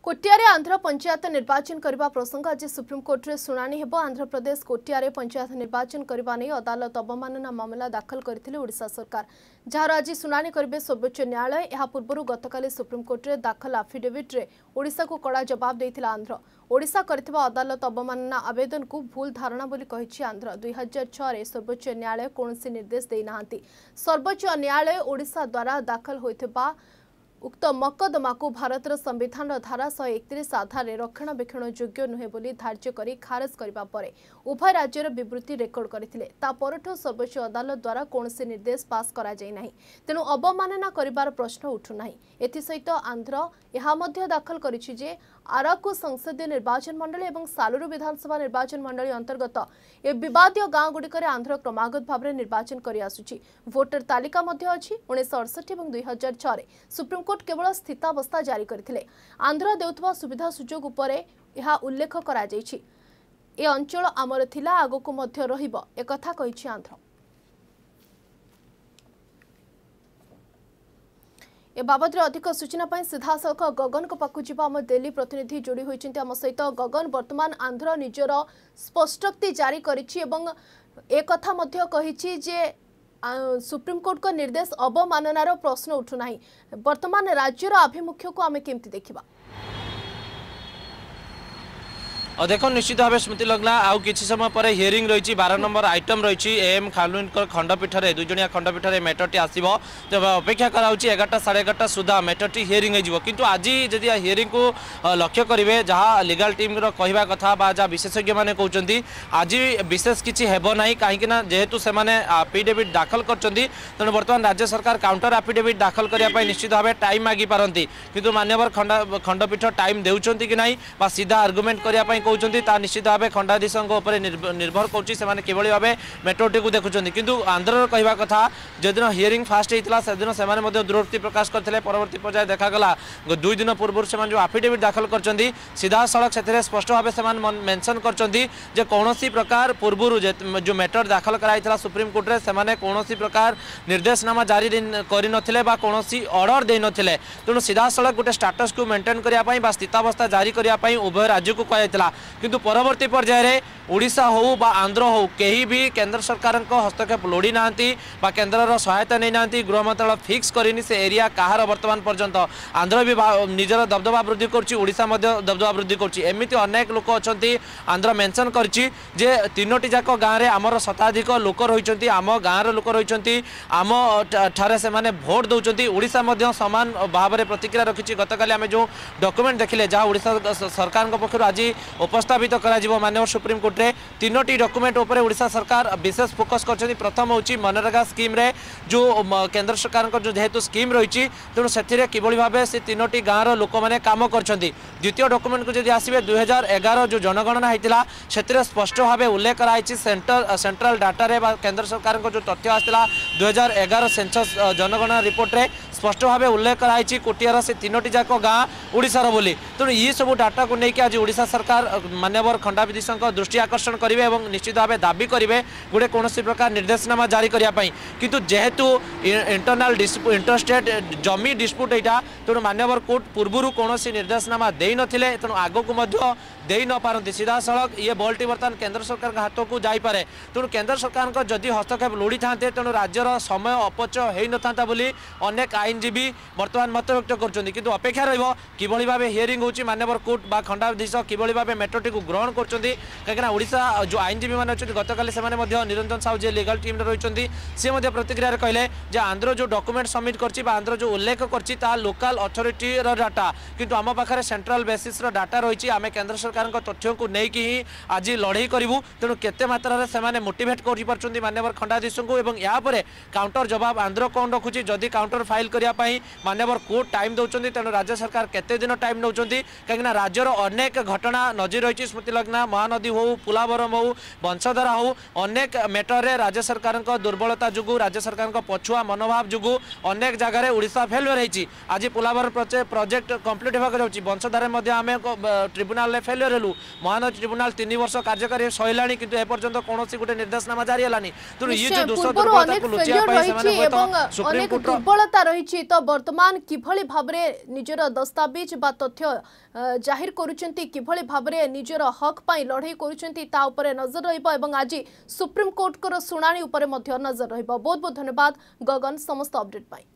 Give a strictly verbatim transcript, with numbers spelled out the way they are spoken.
कोटियारे आंध्र पंचायत निर्वाचन करने प्रसंग आज सुप्रीमकोर्ट में शुणाणी हेब। आंध्र प्रदेश कोटियारे पंचायत निर्वाचन करने नहीं अदालत अवमानना मामला दाखल करथिले ओडिशा सरकार, जार आज शुणाणी करेंगे सर्वोच्च न्यायालय। यह पूर्व गतकाली सुप्रीमकोर्ट में दाखल आफिडेविट रे ओडिशा को कड़ा जवाब देथिला आंध्र। ओडिशा करथिबा अदालत अवमानना आवेदन को भूल धारणा बोली कहिछि आंध्र। दुई हजार छह सर्वोच्च न्यायालय कौनसी निर्देश दे नाहांती। सर्वोच्च न्यायालय ओडिशा द्वारा दाखल होइथिबा उक्त मकदमा को भारत संविधान धारा शहे एकतीस आधार रक्षणाबेक्षण योग्य नुहे बोली धार्य करी खारज करबा परे उभय राज्यर विवृत्ति रेकर्ड करथिले। ता परठो सर्वोच्च अदालत द्वारा कौनसी निर्देश पास करा जाय नाही, तेणु अवमानना करिबार प्रश्न उठु नाही। एथि सहित आंध्र यहा मध्य दाखल करिछि जे आराकू संसदीय निर्वाचन मंडली एवं सालुरु विधानसभा निर्वाचन मंडली अंतर्गत ए विवादीय गाँव गुड़िक आंध्र क्रमागत भाव निर्वाचन करि आसुछि। वोटर तालिका मध्य अछि। उन्नीस अड़सठ और दुई हजार छह सुप्रीमकोर्ट केवल स्थितावस्था जारी करथिले। आंध्र देउथबा सुविधा सुजोग उपरे यहा उल्लेख करा जायछि। ए अंचल आमर थिला आगोकु मध्य रहिबो एकथा कहिछि आंध्र। ए बाबद अधिक सूचना पाई सीधा सख गगन को पाखु जीवा आम दिल्ली प्रतिनिधि जोड़ी होइछन्ते आम सहित। गगन, वर्तमान आंध्र निजर स्पष्टोक्ति जारी करिछि एवं एक कथा मध्य कहिछि जे सुप्रीमकोर्ट को निर्देश अवमाननार प्रश्न उठु नाही। वर्तमान राज्यर आभिमुख्य को आमे केमति देखिबा? और देखो निश्चित भाव स्मृति लगना आउ किसी समय पर हियरिंग रही बारह नंबर आइटम रही एम खालुनकर खंडपीठ में दुईजणिया खंडपीठ में मैटरटी आसो। तो अपेक्षा कराऊँ एगारटा साढ़े एगारटा सुधा मैटरटी हियरिंग हो। किंतु आज जदि हियरिंग को लक्ष्य करेंगे जहाँ लीगल टीम कहवा कथा जहाँ विशेषज्ञ मैंने कहते आज विशेष किसी हेब ना कहीं जेहेतु से आफिडेविट दाखल करछंती तेणु बर्तमान राज्य सरकार काउंटर आफिडेविट दाखल करने निश्चित भाव टाइम मागी पारती किंतु मान्यवर खंड खंडपीठ टाइम देउछंती कि नहीं बा सीधा आर्गुमेंट करने कहते ता निश्चित भाव खंडाधीश निर्भर कर किभली भाव मेट्रोटी को देखुं। किंतु आंध्र कहवा कथा जदिन हियरिंग फास्ट होता से दिन से दृढ़ोक्ति प्रकाश करते परवर्ती पर्याय देखागला दुई दिन पूर्व से जो आफिडेविट दाखल कर सीधा सड़क से स्पष्ट भाव से मेंशन कर कौन प्रकार पूर्व जो मैटर दाखल कराई सुप्रीमकोर्ट में से कौन प्रकार निर्देशनामा जारी करनथिले बा कौन ऑर्डर दे नथिले। तेणु सीधा सड़क गोटे स्टाटस को मेंटेन करने बा स्थितावस्था जारी करने उभय राज्य को कहुला। किंतु परवर्ती पर्याय ओडिशा हो बा आंध्र हो कहीं भी केंद्र सरकार हस्तक्षेप लोड़ी ना बा केंद्र सहायता नहीं ना गृह मंत्रालय फिक्स करनी से एरिया कहार वर्तमान पर्यंत आंध्र भी निजर दबदबा वृद्धि करोडिशा दबदबा वृद्धि करमती अनेक लोक अच्छा आंध्र मेंशन कर तीनोटी जाक गाँव में आमर शताधिक लोक रही आम गाँव लोक रही आम ठारे से माने भोट दौरान ओडिशा सामान भाव में प्रतिक्रिया रखी। गतकाली आम जो डॉक्यूमेंट देखिले जहाँ ओडिशा सरकार पक्षर आज उपस्थापित करा माननीय सुप्रीमकोर्ट रे तीनोटी डॉक्यूमेंट उपर ओडिशा सरकार विशेष फोकस कर। प्रथम होची मनरेगा स्कीम रे जो केंद्र सरकार जो जेहेतु स्कीम रही तेणु से किभली भाव से तीनोटी गाँव लोक मैंने काम कर। द्वितीय डॉक्यूमेंट को जब आसवे दुई हजार एगार जो जनगणना होता से स्पष्ट भाव उल्लेख कराई सेंट्रल सेंट्रल डाटा रे केंद्र सरकार जो तथ्य आसाला दुई हजार एगार सेंसस जनगणना रिपोर्ट रे स्पष्ट भाव उल्लेख कराई कोटियार से तीनोटी जाक गाँ ओडिशार बोली। तेणु ये सब डाटा को लेकिन आज ओडिशा सरकार मान्यवर खंडाधीश दृष्टि आकर्षण करेंगे और निश्चित भाव दाबी करेंगे गोटे कौन प्रकार निर्देशनामा जारी करने। किंतु जेहेतु इंटरनाल इंटरस्टेट जमी डिस्प्यूट यहाँ तेणु मान्यवर कोर्ट पूर्व कौन निर्देशनामा दे नथिले तेणु आगक दे न पारती सीधा सड़क ये बल्टी बर्तमान केंद्र सरकार हाथ को जापे। तेणु केंद्र सरकार जदि हस्तक्षेप लोड़ी था तेणु राज्यर समय अपचय हो था बोली अनेक आईनजीवी बर्तमान मत व्यक्त कर। किंतु अपेक्षा रही भाव हियरिंग हो मान्यवर कोर्ट बा खंडाधीश किभली भाव मेट्रोटी को ग्रहण कर कहीं ओडिशा जो आईनजीवी मैंने अच्छे गतकाली से निरंजन साहू जी लीगल टीम रही सी प्रतिक्रिया कहले आंध्र जो डॉक्यूमेंट सबमिट कर आंध्र जो उल्लेख कर लोकल अथॉरिटी डाटा किंतु आम पाखे सेंट्रल बेसिस डाटा रही आम केंद्र सरकार तथ्यों को लेकिन ही आज लड़ाई करूँ। तेणु केते मात्रा से मोटिवेट कर मान्यवर खंडाधीश को यापर काउंटर जवाब आंध्र कौन रखुची जदि काउंटर फाइल करने मान्यवर कोर्ट टाइम दौरान तेणु राज्य सरकार केते दिन टाइम नौ कहीं राज्यर अनेक घटना नजर रही स्मृति लग्ना महानदी हो पुलावरम हो वंशधारा हो अनेक मेटर राज्य सरकार दुर्बलता जो राज्य सरकार पछुआ मनोभाव जो अनेक जगह ओडिशा फेलुअर होती। आज पुलावर प्रोजेक्ट कंप्लीट होगा वंशधारा आम ट्रिब्यूनाल फेलुअर हेलु महानदी ट्रिब्यूनाल तीन वर्ष कार्यकारी सैला किंतु एपर्यंत कौन गोटे निर्देशनामा जारी है। तेणु ये जो दुर्बलता रही रही तो वर्तमान किभली भाबरे निजर दस्तावेज बा तथ्य जाहिर करुचंती किभली भाबरे निजर हक पाई लड़ाई करुचंती ता उपरे नजर रहिबो एवं आज सुप्रीम कोर्ट को सुनानी उपरे मध्य नजर रहिबो। बहुत बहुत धन्यवाद गगन समस्त अपडेट पाई।